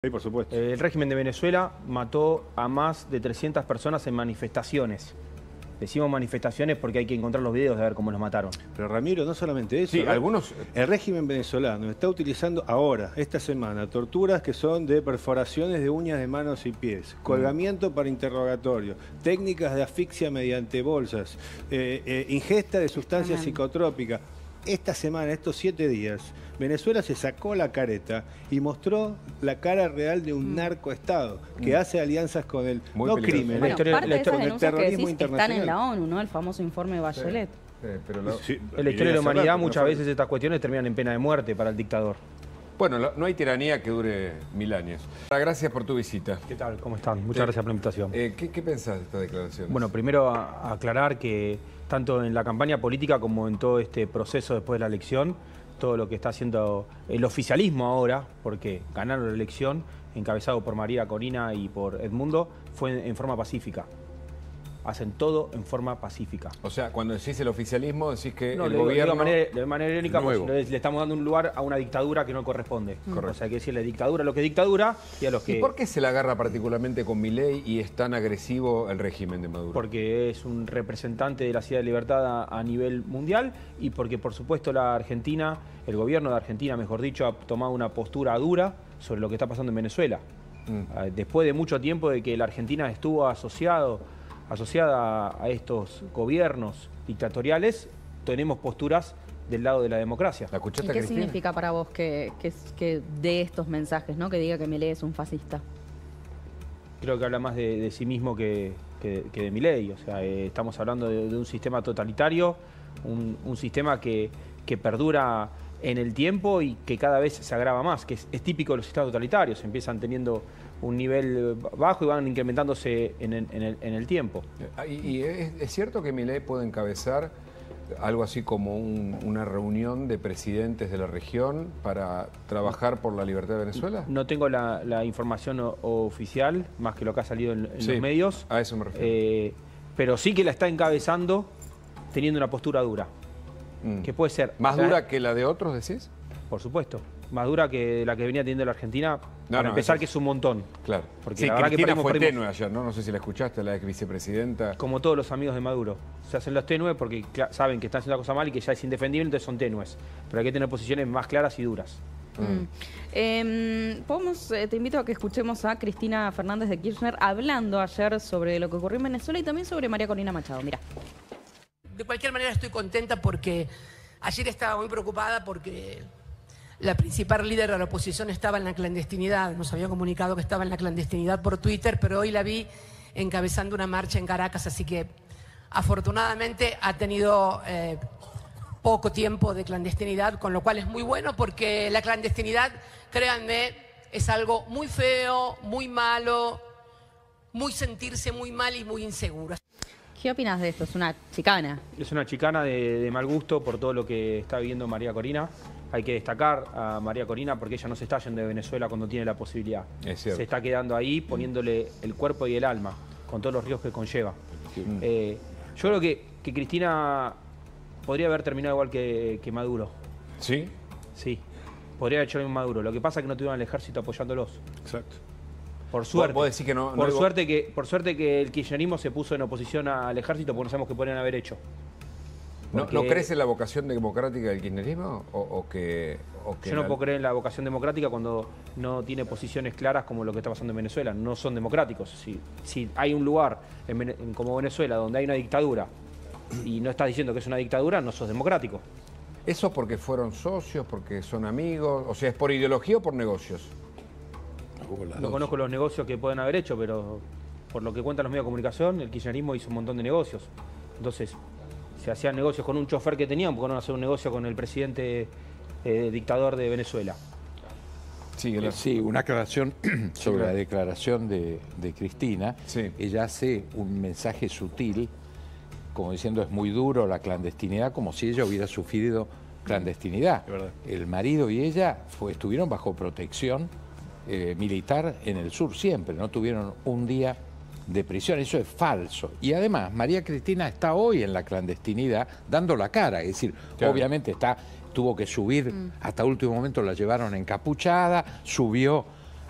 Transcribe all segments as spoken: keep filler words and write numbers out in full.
Sí, por supuesto. El régimen de Venezuela mató a más de trescientas personas en manifestaciones. Decimos manifestaciones porque hay que encontrar los videos de ver cómo los mataron. Pero Ramiro, no solamente eso. Sí, ¿no? algunos... El régimen venezolano está utilizando ahora, esta semana, torturas que son de perforaciones de uñas de manos y pies, colgamiento para interrogatorio, técnicas de asfixia mediante bolsas, eh, eh, ingesta de sustancias Ajá. psicotrópicas. Esta semana, estos siete días, Venezuela se sacó la careta y mostró la cara real de un Mm. narcoestado que Mm. hace alianzas con el Muy no peligroso. crimen, La Bueno, historia- parte la de esas historia- el denuncias que terrorismo decís están en internacional. la ONU, ¿no? El famoso informe Bachelet. Sí, pero lo- Sí, En la historia de la hace humanidad rato, no muchas fue- veces estas cuestiones terminan en pena de muerte para el dictador. Bueno, lo- no hay tiranía que dure mil años. Gracias por tu visita. ¿Qué tal? ¿Cómo están? Muchas Eh, gracias por la invitación. Eh, ¿qué, ¿Qué pensás de esta declaración? Bueno, primero a- a aclarar que tanto en la campaña política como en todo este proceso después de la elección, todo lo que está haciendo el oficialismo ahora, porque ganaron la elección, encabezado por María Corina y por Edmundo, fue en, en forma pacífica. Hacen todo en forma pacífica. O sea, cuando decís el oficialismo, decís que No, el le digo- gobierno... digo de manera, de manera irónica, pues, nuevo. le, le estamos dando un lugar a una dictadura que no corresponde. Correcto. O sea, hay que decirle dictadura a lo que es dictadura y a los que... ¿Y por qué se la agarra particularmente con Milei y es tan agresivo el régimen de Maduro? Porque es un representante de la Ciudad de Libertad a, a nivel mundial y porque, por supuesto, la Argentina, el gobierno de Argentina, mejor dicho, ha tomado una postura dura sobre lo que está pasando en Venezuela. Mm. Ah, Después de mucho tiempo de que la Argentina estuvo asociado, asociada a estos gobiernos dictatoriales, tenemos posturas del lado de la democracia. ¿La ¿Y escuchaste, qué Cristina? significa para vos que, que, que dé estos mensajes, ¿no? Que diga que Milei es un fascista. Creo que habla más de, de sí mismo que, que- que de Milei. O sea, eh, estamos hablando de, de un sistema totalitario, un, un sistema que, que perdura en el tiempo y que cada vez se agrava más, que es, es típico de los sistemas totalitarios. Empiezan teniendo un nivel bajo y van incrementándose en el, en el- en el tiempo. Ah, ¿Y, y es, es cierto que Milei puede encabezar algo así como un- una reunión de presidentes de la región para trabajar por la libertad de Venezuela? No tengo la, la información o- oficial, más que lo que ha salido en, en Sí, los medios, a eso me refiero. eh, pero sí que la está encabezando teniendo una postura dura, Mm. que puede ser... ¿Más la- dura que la de otros, decís? Por supuesto. Más dura que la que venía teniendo la Argentina. No, para no, empezar, eso que es un montón. Claro. Porque Sí, la verdad que Cristina perdimos- fue perdimos- tenue ayer, ¿no? No sé si la escuchaste, la ex vicepresidenta. Como todos los amigos de Maduro. Se hacen los tenues porque cla- saben que están haciendo la cosa mal y que ya es indefendible, entonces son tenues. Pero hay que tener posiciones más claras y duras. Mm. Eh, podemos, eh, te invito a que escuchemos a Cristina Fernández de Kirchner hablando ayer sobre lo que ocurrió en Venezuela y también sobre María Corina Machado. Mira. De cualquier manera estoy contenta porque ayer estaba muy preocupada porque la principal líder de la oposición estaba en la clandestinidad. Nos había comunicado que estaba en la clandestinidad por Twitter, pero hoy la vi encabezando una marcha en Caracas, así que afortunadamente ha tenido eh, poco tiempo de clandestinidad, con lo cual es muy bueno porque la clandestinidad, créanme, es algo muy feo, muy malo, muy sentirse muy mal y muy inseguro. ¿Qué opinas de esto? Es una chicana. Es una chicana de, de mal gusto por todo lo que está viviendo María Corina. Hay que destacar a María Corina porque ella no se está yendo de Venezuela cuando tiene la posibilidad. Es cierto. Se está quedando ahí poniéndole el cuerpo y el alma, con todos los riesgos que conlleva. Eh, yo creo que, que Cristina podría haber terminado igual que, que Maduro. ¿Sí? Sí, podría haber hecho lo mismo Maduro. Lo que pasa es que no tuvieron al ejército apoyándolos. Exacto. Por suerte. vos decís que no- no por, hubo- suerte que, por suerte que el kirchnerismo se puso en oposición al ejército porque no sabemos qué podrían haber hecho. ¿No, Porque ¿No crees en la vocación democrática del kirchnerismo? ¿O, o que, o que Yo no la- puedo creer en la vocación democrática cuando no tiene posiciones claras como lo que está pasando en Venezuela. No son democráticos. Si, si hay un lugar en Vene- en- como Venezuela donde hay una dictadura y no estás diciendo que es una dictadura, no sos democrático. ¿Eso porque fueron socios, porque son amigos? O sea, ¿es por ideología o por negocios? No conozco los negocios que pueden haber hecho, pero por lo que cuentan los medios de comunicación, el kirchnerismo hizo un montón de negocios. Entonces, se hacían negocios con un chofer que tenían, ¿por qué no hacer un negocio con el presidente eh, dictador de Venezuela? Sí, Eh, Sí, una aclaración sobre claro. la declaración de, de Cristina. Sí. Ella hace un mensaje sutil, como diciendo es muy duro la clandestinidad, como si ella hubiera sufrido clandestinidad. Es verdad. El marido y ella fue, estuvieron bajo protección eh, militar en el sur siempre, no tuvieron un día de prisión, eso es falso. Y además, María Cristina está hoy en la clandestinidad dando la cara, es decir, Claro. obviamente está tuvo que subir, hasta último momento la llevaron encapuchada, subió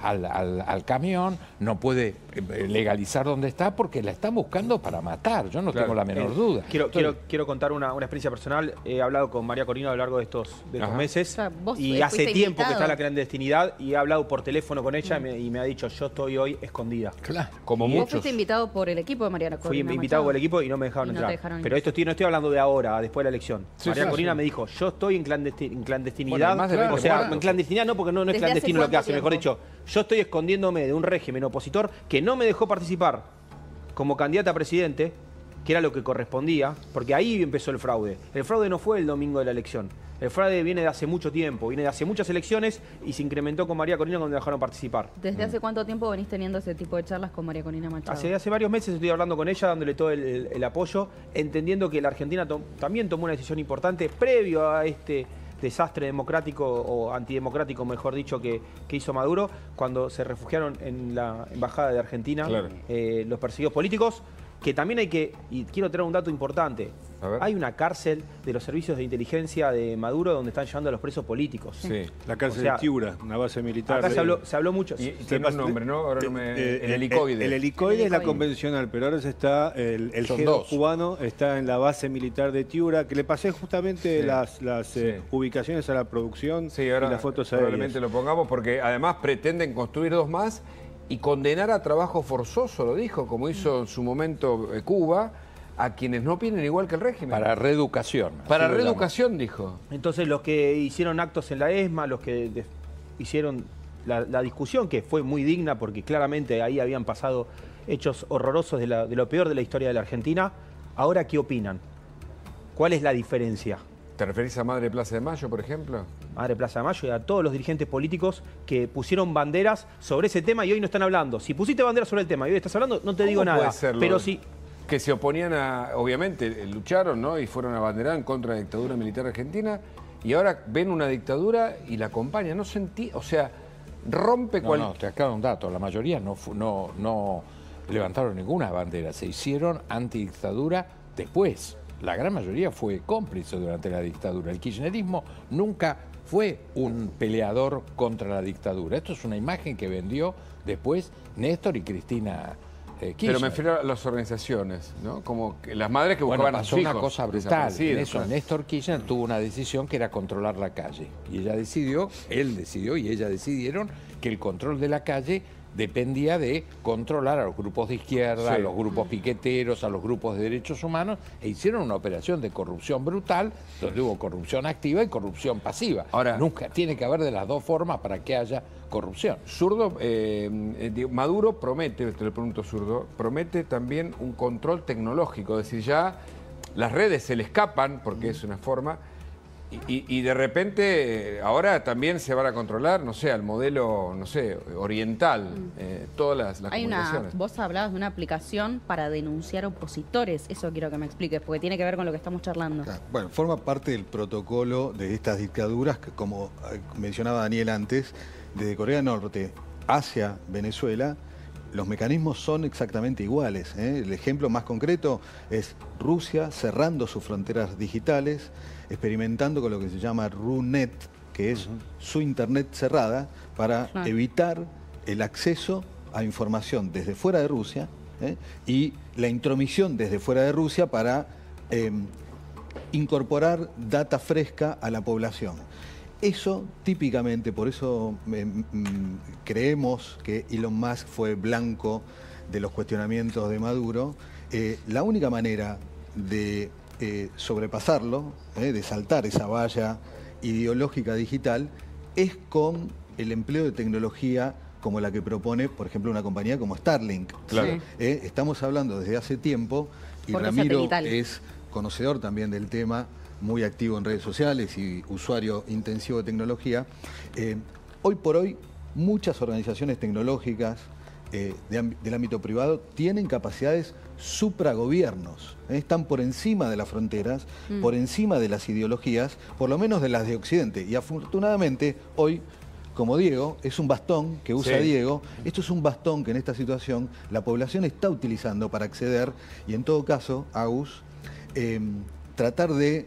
al, al, al camión, no puede legalizar donde está porque la están buscando para matar. Yo no Claro. tengo la menor Eh, duda. Quiero, Entonces, quiero, quiero contar una, una experiencia personal. He hablado con María Corina a lo largo de estos, de estos Ajá. meses O sea, vos y fuiste hace tiempo que invitado. está en la clandestinidad y he hablado por teléfono con ella y, me, y me ha dicho, yo estoy hoy escondida. claro. Como Vos muchos. fuiste invitado por el equipo de Mariana Fui Corina invitado Machado. por el equipo y no me dejaron Y no te entrar. dejaron Pero ir. esto estoy, no estoy hablando de ahora, después de la elección. Sí, María sí, Corina sí. me dijo, yo estoy en, clandesti- en clandestinidad. Bueno, más de veinte o sea, cuadros. en clandestinidad no, porque no, no es ¿Desde hace clandestino lo que cuánto hace. Mejor tiempo? dicho, yo estoy escondiéndome de un régimen opositor que no me dejó participar como candidata a presidente, que era lo que correspondía, porque ahí empezó el fraude. El fraude no fue el domingo de la elección. El fraude viene de hace mucho tiempo, viene de hace muchas elecciones y se incrementó con María Corina cuando me dejaron participar. ¿Desde hace cuánto tiempo venís teniendo ese tipo de charlas con María Corina Machado? Hace, hace varios meses estoy hablando con ella, dándole todo el, el- el apoyo, entendiendo que la Argentina to- también tomó una decisión importante previo a este desastre democrático o antidemocrático, mejor dicho, que, que hizo Maduro, cuando se refugiaron en la Embajada de Argentina Claro. eh, los perseguidos políticos, que también hay que, y quiero traer un dato importante, A ver. hay una cárcel de los servicios de inteligencia de Maduro donde están llevando a los presos políticos. Sí. La cárcel O sea, de Tiura, una base militar. Acá de- se habló, se habló mucho. Y, y Se tiene un pasa- nombre, ¿no? Ahora no me... Eh, el helicoide. El, helicoide es la helicoide. convencional, pero ahora se está el, el Son G dos. cubano está en la base militar de Tiura, que le pasé justamente Sí. las, las eh, Sí. ubicaciones a la producción Sí, ahora y las fotos probablemente aéreas. lo pongamos porque además pretenden construir dos más y condenar a trabajo forzoso, lo dijo, como hizo en su momento eh, Cuba, a quienes no opinen igual que el régimen. Para reeducación. Para así lo reeducación, dijo. Entonces los que hicieron actos en la ESMA, los que de- hicieron la, la discusión, que fue muy digna porque claramente ahí habían pasado hechos horrorosos de, la- de lo peor de la historia de la Argentina, ahora ¿qué opinan? ¿Cuál es la diferencia? ¿Te referís a Madre Plaza de Mayo, por ejemplo? Madre Plaza de Mayo y a todos los dirigentes políticos que pusieron banderas sobre ese tema y hoy no están hablando. Si pusiste banderas sobre el tema y hoy estás hablando, no te digo ¿Cómo nada. puede serlo? Pero si... Que se oponían a, obviamente, eh, lucharon, ¿no? Y fueron a banderar en contra de la dictadura militar argentina y ahora ven una dictadura y la acompañan. No sentí, o sea, rompe No, cual... no, te acabo un dato. La mayoría no, fu- no, no levantaron ninguna bandera. Se hicieron antidictadura después. La gran mayoría fue cómplice durante la dictadura. El kirchnerismo nunca fue un peleador contra la dictadura. Esto es una imagen que vendió después Néstor y Cristina eh, Kirchner. Pero me refiero a las organizaciones, ¿no? Como que las madres que Bueno, buscaban pasó a sus una hijos cosa brutal. En desaparecidos, eso, claro. Néstor Kirchner tuvo una decisión que era controlar la calle. Y ella decidió, él decidió y ella decidieron que el control de la calle dependía de controlar a los grupos de izquierda, Sí. a los grupos piqueteros, a los grupos de derechos humanos, e hicieron una operación de corrupción brutal, donde hubo corrupción activa y corrupción pasiva. Ahora- Nunca tiene que haber de las dos formas para que haya corrupción. Zurdo, eh, eh, digo, Maduro promete, te lo pregunto Zurdo, promete también un control tecnológico, es decir, ya las redes se le escapan, porque es una forma, y, y- y de repente eh, ahora también se van a controlar, no sé, al modelo, no sé, oriental, eh, todas las, las Hay una, comunicaciones. vos hablabas de una aplicación para denunciar opositores. Eso quiero que me expliques, porque tiene que ver con lo que estamos charlando. Claro. Bueno, forma parte del protocolo de estas dictaduras que, como eh, mencionaba Daniel antes, desde Corea del Norte hacia Venezuela, los mecanismos son exactamente iguales, ¿eh? El ejemplo más concreto es Rusia cerrando sus fronteras digitales, experimentando con lo que se llama RUNET, que es su internet cerrada, para Claro. evitar el acceso a información desde fuera de Rusia, ¿eh? Y la intromisión desde fuera de Rusia para eh, incorporar data fresca a la población. Eso típicamente, por eso eh, mm, creemos que Elon Musk fue blanco de los cuestionamientos de Maduro. Eh, la única manera de eh, sobrepasarlo, eh, de saltar esa valla ideológica digital, es con el empleo de tecnología como la que propone, por ejemplo, una compañía como Starlink. Claro. Sí. Eh, estamos hablando desde hace tiempo y Porque es Ramiro satelital. es conocedor también del tema, muy activo en redes sociales y usuario intensivo de tecnología. Eh, hoy por hoy, muchas organizaciones tecnológicas eh, de ámbi- del ámbito privado tienen capacidades supragobiernos, ¿eh? Están por encima de las fronteras, por encima de las ideologías, por lo menos de las de Occidente. Y afortunadamente, hoy, como Diego, es un bastón que usa Sí. Diego. Esto es un bastón que en esta situación la población está utilizando para acceder y en todo caso, Agus, eh, tratar de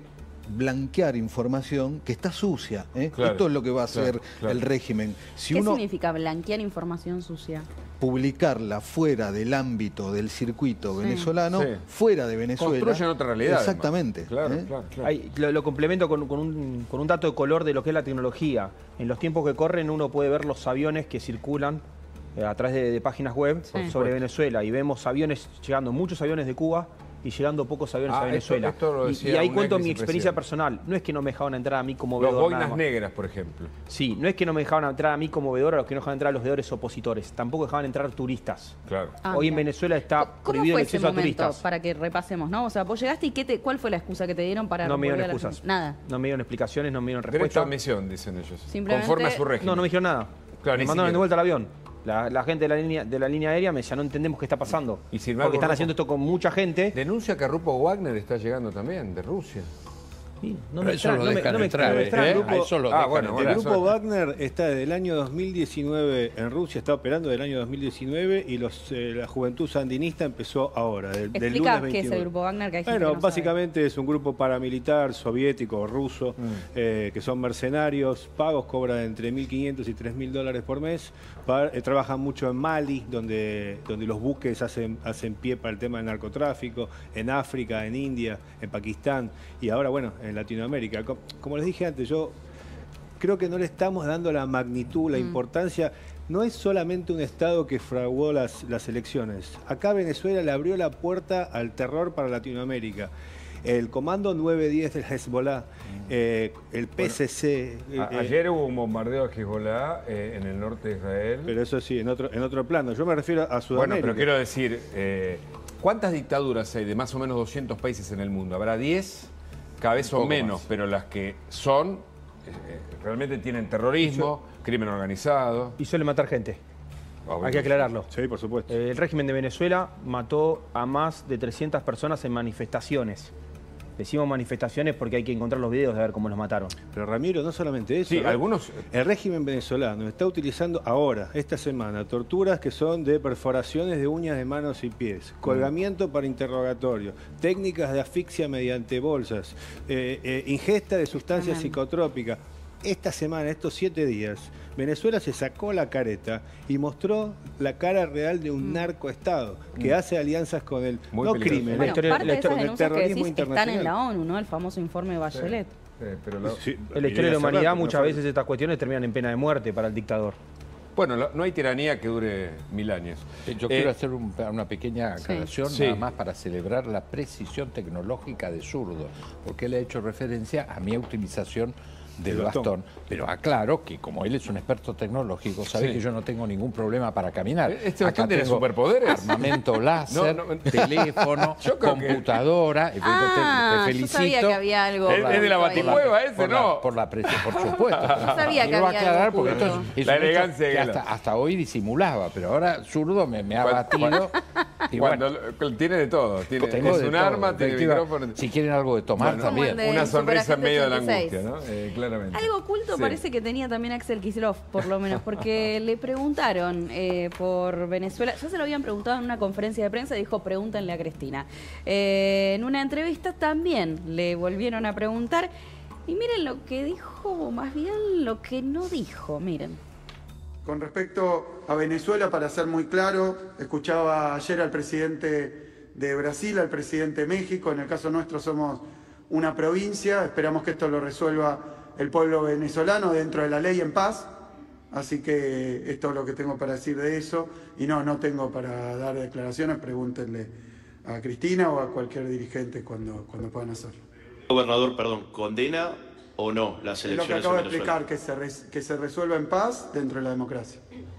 blanquear información que está sucia. ¿eh? Claro, Esto es lo que va a hacer claro, claro. el régimen. Si ¿Qué uno significa blanquear información sucia? publicarla fuera del ámbito del circuito Sí. venezolano, Sí. fuera de Venezuela. Construyen otra realidad. Exactamente. además. Claro, ¿eh? claro, claro. Hay- lo, lo complemento con, con un, con un dato de color de lo que es la tecnología. En los tiempos que corren uno puede ver los aviones que circulan eh, a través de, de páginas web Sí. sobre Venezuela y vemos aviones llegando, muchos aviones de Cuba y llegando pocos aviones Ah, a esto- Venezuela. esto lo Y- y, decía ahí un cuento ex mi experiencia vicepresidente. personal. No es que no me dejaban entrar a mí como Los veedor. nada boinas más. negras, por ejemplo. Sí, no es que no me dejaban entrar a mí como veedor, a los que no dejaban entrar a los veedores opositores. Tampoco dejaban entrar turistas. Claro. Ah, Hoy en mira. Venezuela está ¿Cómo prohibido fue el ese acceso a momento? turistas. Para que repasemos, ¿no? O sea, vos llegaste y ¿qué te, ¿cuál fue la excusa que te dieron para No me dieron volver a la excusas. Argentina? Nada. No me dieron explicaciones, no me dieron Derecho a respuesta. admisión, dicen ellos. Simplemente- Conforme a su régimen. No, no me dijeron nada. Claro, me ni mandaron siquiera. de vuelta al avión. La, la gente de la línea de la línea aérea me decía, no entendemos qué está pasando. Y sin embargo, porque están Rupo- haciendo esto con mucha gente. Denuncia que Rupo Wagner está llegando también, de Rusia. Sí, no Pero me eso extra- lo no me- dejan no me entrar, extra- no me ¿eh? extra- ¿Eh? grupo- A eso lo Ah, dejan bueno, El entrar. bueno. grupo Wagner está desde el año dos mil diecinueve en Rusia, está operando desde el año dos mil diecinueve y los, eh, la juventud sandinista empezó ahora, del, del Explica lunes qué es veintinueve. el grupo Wagner, que hay gente Bueno, que no sabe. básicamente es un grupo paramilitar soviético o ruso, Mm. eh, que son mercenarios, pagos, cobran entre mil quinientos y tres mil dólares por mes, pa- eh, trabajan mucho en Mali, donde, donde los buques hacen, hacen pie para el tema del narcotráfico, en África, en India, en Pakistán y ahora, bueno, en Latinoamérica. Co- Como les dije antes, yo creo que no le estamos dando la magnitud, la importancia. No es solamente un Estado que fraguó las, las elecciones. Acá Venezuela le abrió la puerta al terror para Latinoamérica. El Comando nueve diez del Hezbollah, eh, el P C C... eh, A- eh, Ayer hubo un bombardeo a Hezbollah eh, en el norte de Israel. pero eso sí, en otro, en otro plano. Yo me refiero a Bueno, Sudamérica. pero quiero decir, eh, ¿cuántas dictaduras hay de más o menos doscientos países en el mundo? ¿Habrá diez? Cada vez son poco menos, más. pero las que son, eh, eh, realmente tienen terrorismo, crimen organizado. Y suele matar gente. Ah, Hay que aclararlo. Sí, por supuesto. Eh, El régimen de Venezuela mató a más de trescientas personas en manifestaciones. Decimos manifestaciones porque hay que encontrar los videos de ver cómo los mataron. Pero Ramiro, no solamente eso. Sí, ¿eh? algunos... El régimen venezolano está utilizando ahora, esta semana, torturas que son de perforaciones de uñas de manos y pies, colgamiento para interrogatorio, técnicas de asfixia mediante bolsas, eh, eh, ingesta de sustancias Tremendo. psicotrópicas. Esta semana, estos siete días, Venezuela se sacó la careta y mostró la cara real de un narcoestado que hace alianzas con el Muy no peligroso. crimen, La Bueno, historia- parte la de esas historia- el denuncias que terrorismo decís están en internacional. la ONU, ¿no? El famoso informe de Bachelet. eh, pero la- Sí, En la historia de viene la hace humanidad rato, muchas no fue- veces estas cuestiones terminan en pena de muerte para el dictador. Bueno, la- no hay tiranía que dure mil años. Eh, Yo Eh, quiero hacer un- una pequeña aclaración, Sí. nada más para celebrar la precisión tecnológica de Zurdo, porque él ha hecho referencia a mi utilización del El bastón. bastón. Pero aclaro que como él es un experto tecnológico, sabe Sí. que yo no tengo ningún problema para caminar. Este bastón Acá tiene tengo superpoderes. Armamento láser, No, no. teléfono, Yo creo que- computadora. Te- Ah, te, te yo felicito. sabía que había algo. Es- es de la oculto ahí. baticueva, ese, por la- ¿no? por la presión, por supuesto. sabía que Quiero había aclarar algo porque esto oculto. es, es La un hecho elegancia de que Galo. hasta, hasta hoy disimulaba, pero ahora Zurdo me, me ha Cuando- batido. Y Cuando bueno, lo- tiene de todo. Tiene, tengo es de un todo, arma, tiene efectiva. micrófono. Si quieren algo de tomar Bueno, también. Como el de- Una sonrisa en Superagente medio de la ochenta y angustia, seis. ¿no? Eh, claramente. Algo oculto Sí. parece que tenía también Axel Kicillof, por lo menos, porque le preguntaron eh, por Venezuela. Ya se lo habían preguntado en una conferencia de prensa y dijo, pregúntenle a Cristina. Eh, en una entrevista también le volvieron a preguntar. Y miren lo que dijo, o más bien lo que no dijo, miren. Con respecto a Venezuela, para ser muy claro, escuchaba ayer al presidente de Brasil, al presidente de México. En el caso nuestro somos una provincia. Esperamos que esto lo resuelva el pueblo venezolano dentro de la ley en paz. Así que esto es lo que tengo para decir de eso. Y no, no tengo para dar declaraciones. Pregúntenle a Cristina o a cualquier dirigente cuando, cuando puedan hacerlo. Gobernador, perdón, ¿condena o no las Es lo que elecciones acabo de en Venezuela? explicar, que se, res- que se resuelva en paz dentro de la democracia.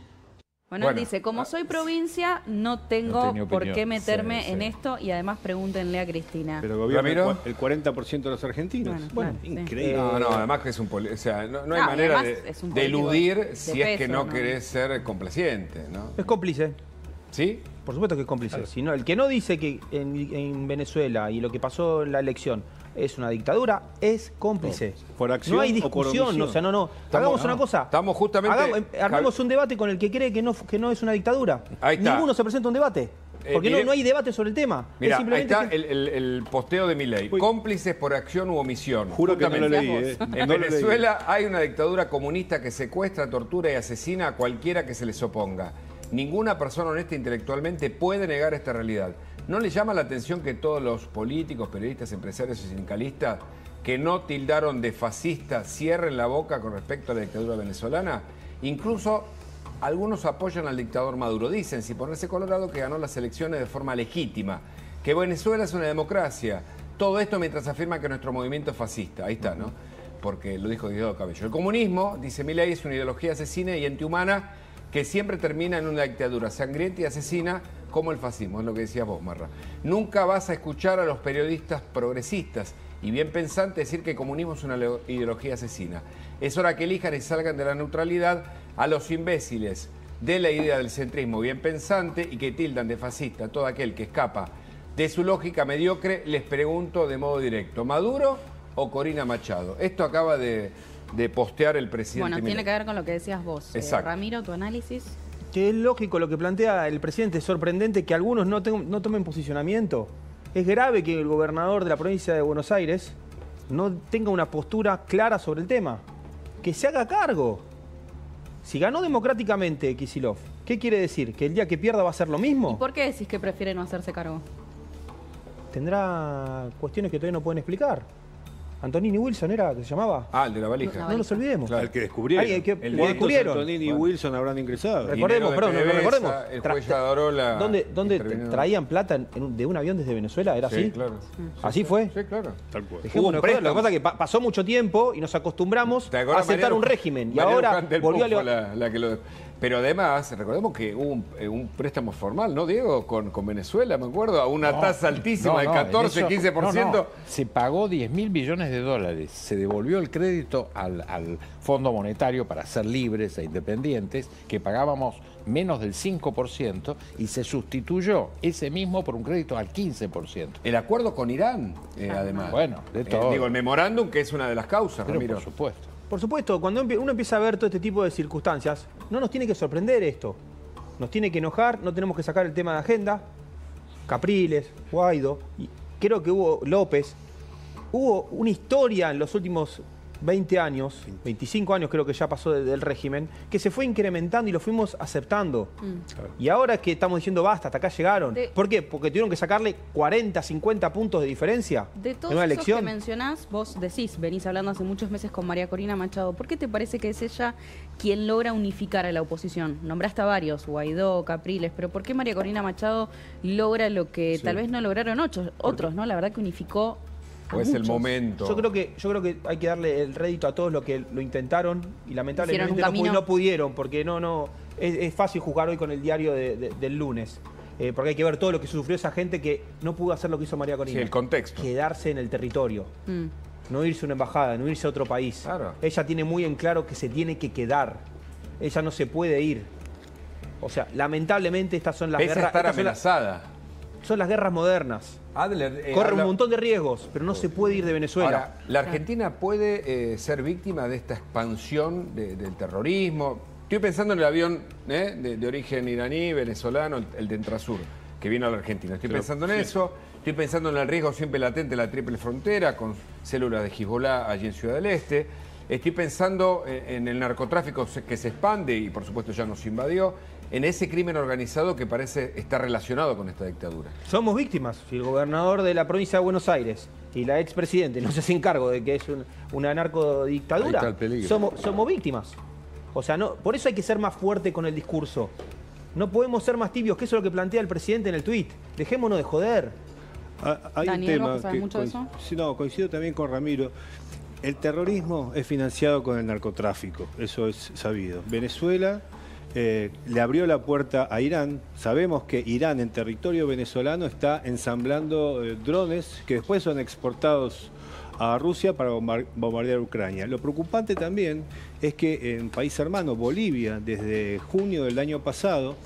Bueno, Bueno. él dice, como soy provincia, no tengo No tenía por opinión. qué meterme Sí, en sí. esto y además pregúntenle a Cristina. Pero gobierna el Ramiro. cua- el cuarenta por ciento de los argentinos. Bueno, Bueno, claro, sí. increíble. No, no, además que es un poli- o sea, no, no hay No, y manera además de, es un de político eludir de si es que peso, no ¿no? querés ser complaciente, ¿no? Es cómplice. ¿Sí? Por supuesto que es cómplice. Si no, el que no dice que en, en Venezuela y lo que pasó en la elección es una dictadura, es cómplice. Por acción no hay o por discusión, omisión. o sea, no, no. Hagamos no. una cosa. Estamos justamente- Hagamos- eh, armemos un debate con el que cree que no, que no es una dictadura. Ahí está. Ninguno se presenta a un debate. Eh, Porque mire, no, no hay debate sobre el tema. Mira, Es simplemente ahí está que- el, el- el posteo de Milei. Cómplices por acción u omisión. Juro que no lo leí, eh. En No lo leí. Venezuela hay una dictadura comunista que secuestra, tortura y asesina a cualquiera que se les oponga. Ninguna persona honesta intelectualmente puede negar esta realidad. ¿No le llama la atención que todos los políticos, periodistas, empresarios y sindicalistas que no tildaron de fascista cierren la boca con respecto a la dictadura venezolana? Incluso algunos apoyan al dictador Maduro. Dicen, sin ponerse colorado, que ganó las elecciones de forma legítima, que Venezuela es una democracia. Todo esto mientras afirman que nuestro movimiento es fascista. Ahí está, ¿no? Porque lo dijo Diosdado Cabello. El comunismo, dice Milei, es una ideología asesina y antihumana que siempre termina en una dictadura sangrienta y asesina como el fascismo, es lo que decías vos, Marra. Nunca vas a escuchar a los periodistas progresistas y bien pensantes decir que el comunismo es una ideología asesina. Es hora que elijan y salgan de la neutralidad a los imbéciles de la idea del centrismo bien pensante y que tildan de fascista a todo aquel que escapa de su lógica mediocre. Les pregunto de modo directo, ¿Maduro o Corina Machado? Esto acaba de, de postear el presidente Bueno, tiene Milei. que ver con lo que decías vos. Eh, Exacto. Ramiro, tu análisis. Que es lógico lo que plantea el presidente, es sorprendente que algunos no, ten- no tomen posicionamiento. Es grave que el gobernador de la provincia de Buenos Aires no tenga una postura clara sobre el tema. Que se haga cargo. Si ganó democráticamente Kicillof, ¿qué quiere decir? ¿Que el día que pierda va a ser lo ¿Y mismo? por qué decís que prefiere no hacerse cargo? Tendrá cuestiones que todavía no pueden explicar. Antonini Wilson era que se llamaba. Ah, el de la valija. No nos olvidemos. Al que descubrieron. Alguien que El le ¿cuántos descubrieron. Antonini y Bueno. Wilson habrán ingresado. Recordemos, Dinero de perdón, no, PDVSA, recordemos. el Tra- juez Adorola ¿Dónde, dónde interviniendo. traían plata en un- de un avión desde Venezuela? ¿Era Sí, así? claro. ¿Así fue? Sí, claro. Tal cual. Dejémonos Hubo un de joder. Lo que préstamo. pasa es que pa- pasó mucho tiempo y nos acostumbramos ¿Te a acordás, aceptar Mariano? un régimen. Y Mariano ahora Juan del volvió a Pufo, levantar. la, la que lo... Pero además, recordemos que hubo un, eh, un préstamo formal, ¿no, Diego? Con, con Venezuela, me acuerdo, a una No, tasa altísima no, del no, catorce, eso- quince por ciento. no, no. Se pagó diez mil millones de dólares. Se devolvió el crédito al, al Fondo Monetario para ser libres e independientes, que pagábamos menos del cinco por ciento, y se sustituyó ese mismo por un crédito al quince por ciento. El acuerdo con Irán, eh, además. Bueno, de Eh, todo. digo, el memorándum, que es una de las causas, Pero Ramiro. por supuesto. Por supuesto, cuando empie- uno empieza a ver todo este tipo de circunstancias, no nos tiene que sorprender esto. Nos tiene que enojar, no tenemos que sacar el tema de agenda. Capriles, Guaidó, y creo que hubo López. Hubo una historia en los últimos veinte años, veinticinco años creo que ya pasó de- del régimen, que se fue incrementando y lo fuimos aceptando. Y ahora es que estamos diciendo basta, hasta acá llegaron. De- ¿Por qué? Porque tuvieron que sacarle cuarenta, cincuenta puntos de diferencia De todos en una esos elección. que mencionás, vos decís, venís hablando hace muchos meses con María Corina Machado. ¿Por qué te parece que es ella quien logra unificar a la oposición? Nombraste a varios, Guaidó, Capriles, pero ¿por qué María Corina Machado logra lo que tal vez no lograron ocho- otros, ¿no? La verdad que unificó a O es el muchos. momento. Yo creo que yo creo que hay que darle el rédito a todos los que lo intentaron y lamentablemente Hicieron un no, pu- camino. no pudieron, porque no no es, es fácil jugar hoy con el diario de- de- del lunes, eh, porque hay que ver todo lo que sufrió esa gente que no pudo hacer lo que hizo María Corina. Sí, el contexto. Quedarse en el territorio, Mm. no irse a una embajada, no irse a otro país. Claro. Ella tiene muy en claro que se tiene que quedar. Ella no se puede ir. O sea, lamentablemente estas son las Pese a guerras. estar estas son, las, amenazada. son las guerras modernas. Adler, eh, Corre habla- un montón de riesgos, pero no se puede ir de Venezuela. Ahora, ¿la Argentina puede eh, ser víctima de esta expansión de- del terrorismo? Estoy pensando en el avión eh, de, de origen iraní, venezolano, el, el de Entrasur, que vino a la Argentina. Estoy pensando en eso. Estoy pensando en el riesgo siempre latente de la triple frontera, con células de Hezbollah allí en Ciudad del Este. Estoy pensando en, en el narcotráfico se- que se expande y, por supuesto, ya nos invadió. En ese crimen organizado que parece estar relacionado con esta dictadura. Somos víctimas. Si el gobernador de la provincia de Buenos Aires y la expresidente no se hacen cargo de que es un- una Ahí narcodictadura, está el peligro. somos, somos víctimas. O sea, no, por eso hay que ser más fuerte con el discurso. No podemos ser más tibios, que eso es lo que plantea el presidente en el tuit. Dejémonos de joder. Ah, Hay Daniel, un ¿vos tema sabés que mucho de coinc- eso? sí, no, coincido también con Ramiro. El terrorismo es financiado con el narcotráfico, eso es sabido. Venezuela eh, le abrió la puerta a Irán. Sabemos que Irán en territorio venezolano está ensamblando eh, drones que después son exportados a Rusia para bombar- bombardear Ucrania. Lo preocupante también es que en país hermano, Bolivia, desde junio del año pasado,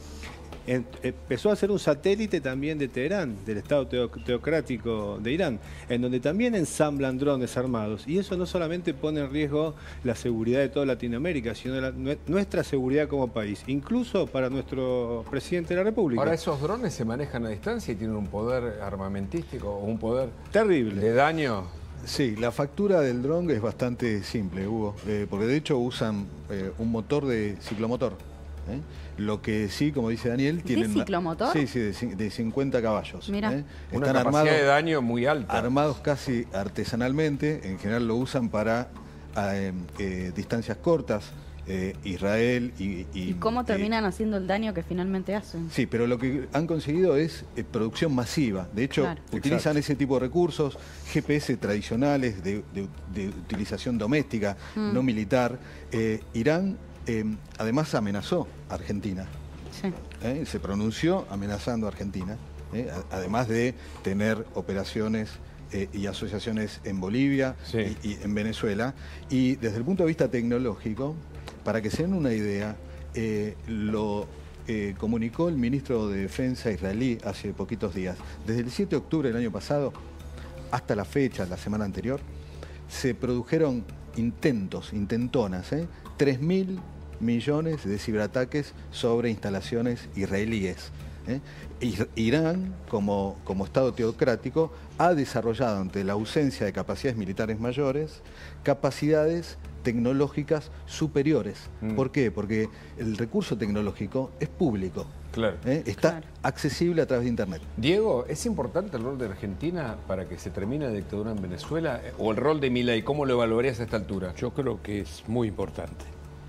en, empezó a ser un satélite también de Teherán, del Estado teo, teocrático de Irán, en donde también ensamblan drones armados. Y eso no solamente pone en riesgo la seguridad de toda Latinoamérica, sino la, nuestra seguridad como país, incluso para nuestro presidente de la República. Ahora, esos drones se manejan a distancia y tienen un poder armamentístico o un poder terrible de daño. Sí, la factura del dron es bastante simple, Hugo, eh, porque de hecho usan eh, un motor de ciclomotor. ¿eh? Lo que sí, como dice Daniel, tienen... ¿De ciclomotor? Sí, sí, de, de cincuenta caballos. Mira. ¿eh? Una Están capacidad armados, de daño muy alta. Armados casi artesanalmente, en general lo usan para eh, eh, distancias cortas, eh, Israel y... ¿Y, ¿Y cómo terminan eh, haciendo el daño que finalmente hacen? Sí, pero lo que han conseguido es eh, producción masiva. De hecho, claro. utilizan Exacto. ese tipo de recursos, G P S tradicionales de, de, de utilización doméstica, mm. no militar. Eh, Irán, eh, además, amenazó a Argentina. Sí. Eh, se pronunció amenazando a Argentina, eh, además de tener operaciones eh, y asociaciones en Bolivia sí. y, y en Venezuela. Y desde el punto de vista tecnológico, para que se den una idea, eh, lo eh, comunicó el ministro de Defensa israelí hace poquitos días. Desde el siete de octubre del año pasado hasta la fecha, la semana anterior, se produjeron intentos, intentonas, ¿eh? tres mil millones de ciberataques sobre instalaciones israelíes. ¿eh? Irán, como, como Estado teocrático, ha desarrollado, ante la ausencia de capacidades militares mayores, capacidades tecnológicas superiores. Mm. ¿Por qué? Porque el recurso tecnológico es público. Claro. ¿eh? Está claro. accesible a través de Internet. Diego, ¿es importante el rol de Argentina para que se termine la dictadura en Venezuela? ¿O el rol de Milei? ¿Cómo lo evaluarías a esta altura? Yo creo que es muy importante.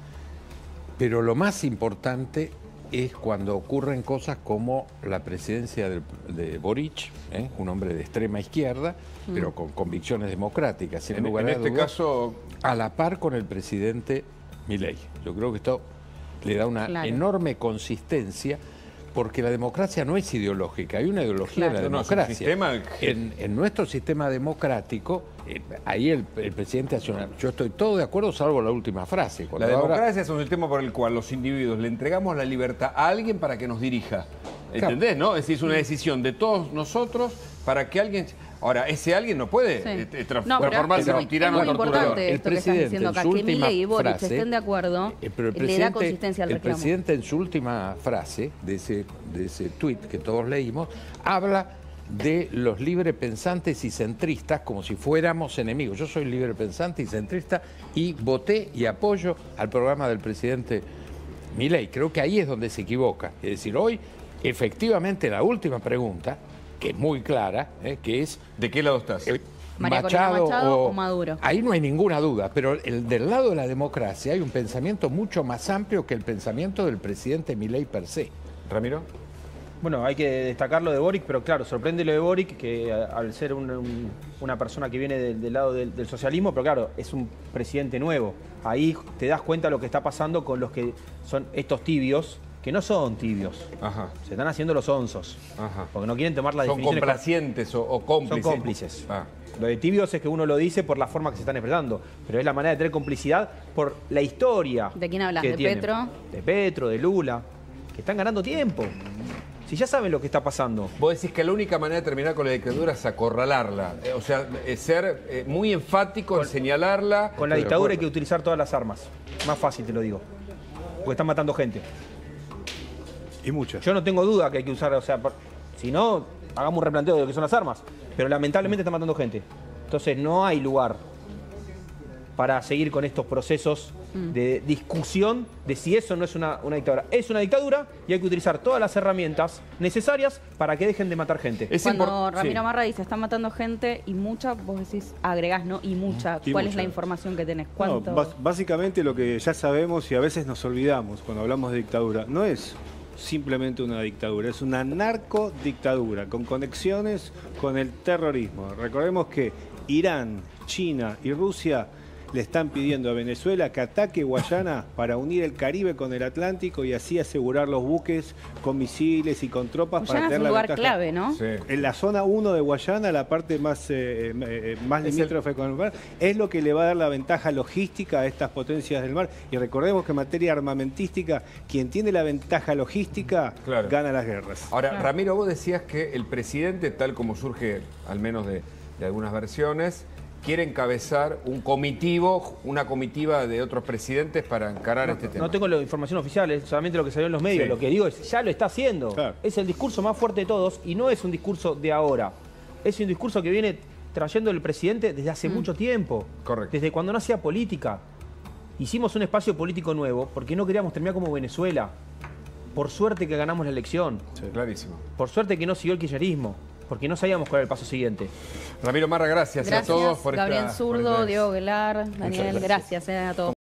Pero lo más importante es cuando ocurren cosas como la presidencia de, de Boric, ¿eh? un hombre de extrema izquierda, mm. pero con convicciones democráticas, sin en, lugar en a este dudas, caso, a la par con el presidente Milei. Yo creo que esto le da una claro. enorme consistencia, porque la democracia no es ideológica, hay una ideología claro. de la democracia. No, sistema... en, en nuestro sistema democrático, eh, ahí el, el presidente hace una... Yo estoy todo de acuerdo, salvo la última frase. La democracia ahora... es un sistema por el cual los individuos le entregamos la libertad a alguien para que nos dirija. ¿Entendés, no? Es decir, es una decisión de todos nosotros para que alguien... Ahora, ese alguien no puede sí. eh, transformarse en un tirano torturador. El presidente en su última y Boric frase, estén de acuerdo, eh, pero el le da consistencia al reclamo. El presidente en su última frase de ese, de ese tuit que todos leímos, habla de los librepensantes y centristas como si fuéramos enemigos. Yo soy librepensante y centrista y voté y apoyo al programa del presidente Milei. Creo que ahí es donde se equivoca. Es decir, hoy, efectivamente, la última pregunta, que es muy clara, ¿eh? que es... ¿De qué lado estás? Eh, María Machado, Machado o, o Maduro. Ahí no hay ninguna duda, pero el, del lado de la democracia hay un pensamiento mucho más amplio que el pensamiento del presidente Milei per se. ¿Ramiro? Bueno, hay que destacar lo de Boric, pero claro, sorprende lo de Boric, que al ser un, un, una persona que viene del, del lado del, del socialismo, pero claro, es un presidente nuevo. Ahí te das cuenta de lo que está pasando con los que son estos tibios, que no son tibios. Ajá. Se están haciendo los onzos. Ajá. Porque no quieren tomar la definición. Son complacientes o, o cómplices. Son cómplices. Ah. Lo de tibios es que uno lo dice por la forma que se están expresando, pero es la manera de tener complicidad por la historia. ¿De quién hablas? ¿De tienen. Petro? De Petro, de Lula, que están ganando tiempo. Si ya saben lo que está pasando. Vos decís que la única manera de terminar con la dictadura es acorralarla. Eh, o sea, es ser eh, muy enfático con, en señalarla. Con la dictadura hay que utilizar todas las armas. Más fácil te lo digo. Porque están matando gente. Y muchas. Yo no tengo duda que hay que usar, o sea, por, si no, hagamos un replanteo de lo que son las armas. Pero lamentablemente están matando gente. Entonces no hay lugar para seguir con estos procesos mm. de discusión de si eso no es una, una dictadura. Es una dictadura y hay que utilizar todas las herramientas necesarias para que dejen de matar gente. Es Cuando Ramiro sí. Marra dice, están matando gente y mucha, vos decís, agregás, ¿no? Y mucha. Y ¿Cuál mucha. es la información que tenés? ¿Cuánto? No, básicamente lo que ya sabemos y a veces nos olvidamos cuando hablamos de dictadura, no es simplemente una dictadura, es una narcodictadura con conexiones con el terrorismo. Recordemos que Irán, China y Rusia le están pidiendo a Venezuela que ataque Guayana para unir el Caribe con el Atlántico y así asegurar los buques con misiles y con tropas. Guayana para tener es un la lugar ventaja. clave, ¿no? Sí. En la zona uno de Guayana, la parte más, eh, eh, más limítrofe con el mar, es lo que le va a dar la ventaja logística a estas potencias del mar. Y recordemos que en materia armamentística, quien tiene la ventaja logística Claro. gana las guerras. Ahora, Claro. Ramiro, vos decías que el presidente, tal como surge, al menos de, de algunas versiones, quiere encabezar un comitivo, una comitiva de otros presidentes para encarar este tema. No tengo la información oficial, es solamente lo que salió en los medios. Sí. Lo que digo es, ya lo está haciendo. Claro. Es el discurso más fuerte de todos y no es un discurso de ahora. Es un discurso que viene trayendo el presidente desde hace mucho tiempo. Correcto. Desde cuando no hacía política. Hicimos un espacio político nuevo porque no queríamos terminar como Venezuela. Por suerte que ganamos la elección. Sí, clarísimo. Por suerte que no siguió el kirchnerismo. Porque no sabíamos cuál era el paso siguiente. Ramiro Marra, gracias, Gracias, a todos por Gabriel esta... Zurdo, por esta- Diego Aguilar, Daniel, gracias. gracias eh, a todos.